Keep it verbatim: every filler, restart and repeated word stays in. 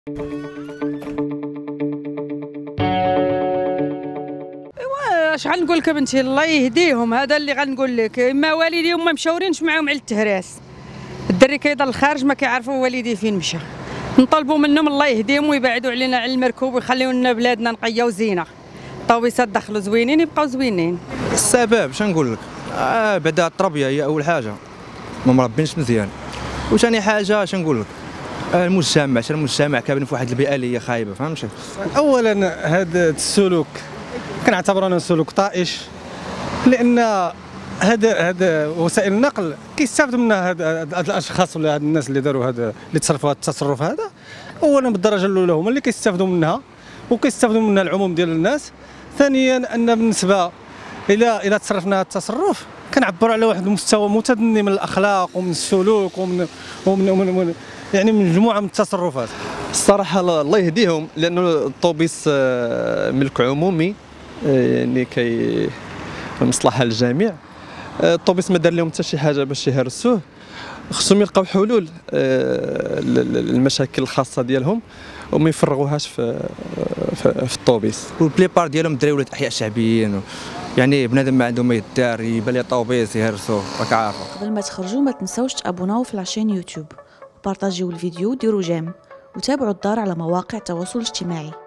ايوا اش غنقول لك بنتي، الله يهديهم. هذا اللي غنقول لك، اما والديهم ما مشاورينش معاهم على التهراس. الدري كيضل الخارج ما كيعرفوا والديه فين مشى. نطلبوا منهم الله يهديهم ويبعدوا علينا على المركوب ويخليو لنا بلادنا نقياو زينه. الطوبيسات دخلوا زوينين يبقاو زوينين. السبب اش نقول لك، آه بعدا التربيه هي اول حاجه، ما مربينش مزيان. وثاني حاجه اش نقول لك، آه المجتمع المجتمع كابن في واحد البيئه اللي هي خايبه، فهمتي. اولا هذا السلوك كنعتبر انا سلوك طائش، لان هذا هذا وسائل النقل كيستافدوا منها هاد الاشخاص ولا هاد الناس اللي داروا هذا اللي تصرفوا هذا التصرف هذا. اولا بالدرجه الاولى هما اللي كيستافدوا منها وكيستافدوا منها العموم ديال الناس. ثانيا ان بالنسبه الى الى تصرفنا هذا التصرف كنعبروا على واحد المستوى متدني من الاخلاق ومن السلوك ومن ومن, ومن يعني من مجموعه من التصرفات. الصراحه الله يهديهم، لانه الطوبيس ملك عمومي، يعني كي مصلحه للجميع. الطوبيس ما دار لهم حتى شي حاجه باش يهرسوه، خصهم يلقاو حلول للمشاكل الخاصه ديالهم وما يفرغوهاش في في الطوبيس. والبليبار ديالهم دراري ولاد احياء شعبيين، يعني بنادم ما عنده ما يدار يبان ليه طوبيس يهرسوه، راك عارفه. قبل ما تخرجوا ما تنساوش تابوناو في لاشين يوتيوب وبارطاجيو الفيديو وديروا جيم وتابعوا الدار على مواقع التواصل الاجتماعي.